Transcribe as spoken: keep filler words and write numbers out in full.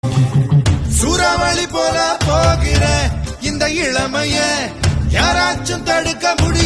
சூறாவளி போல போகிற இந்த இளமைய யாராச்சும் தடுக்க முடியும்?